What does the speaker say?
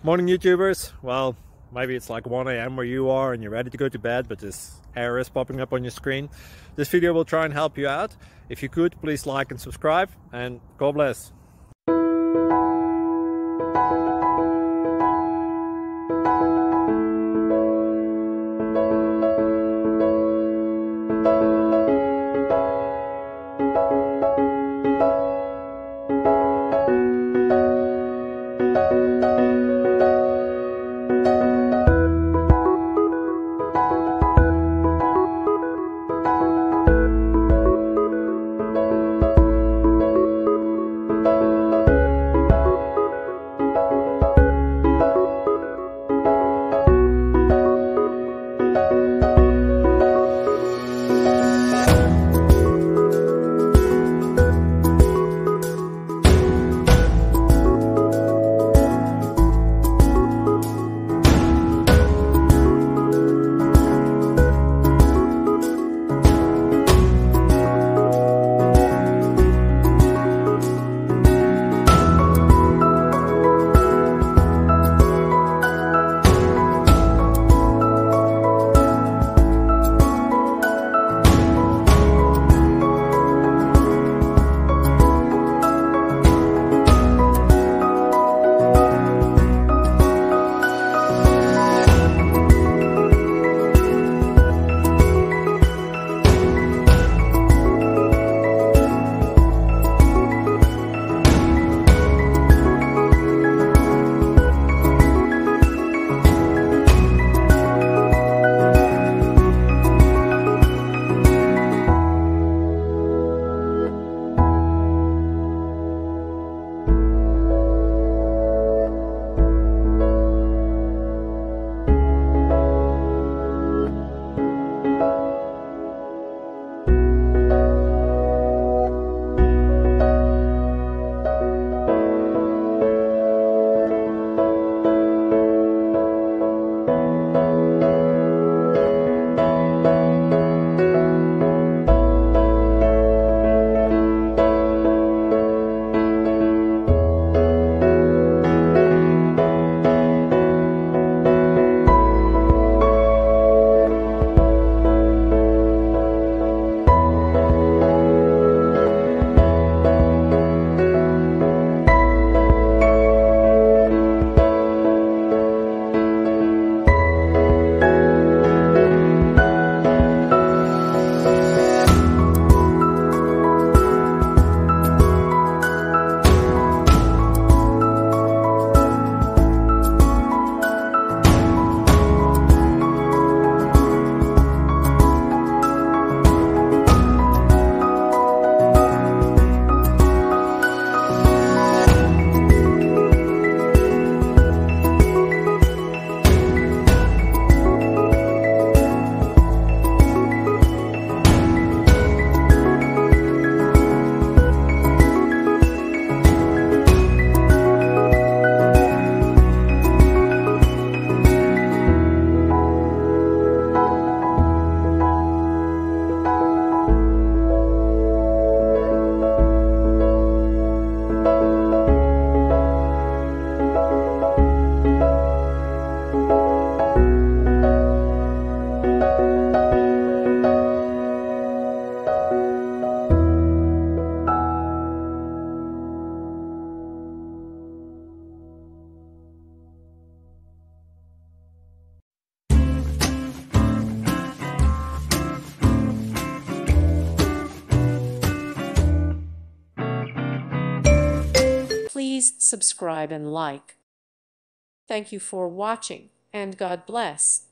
Morning YouTubers. Well, maybe it's like 1 a.m. where you are and you're ready to go to bed, but this error is popping up on your screen. This video will try and help you out. If you could, please like and subscribe, and God bless. Please subscribe and like. Thank you for watching, and God bless.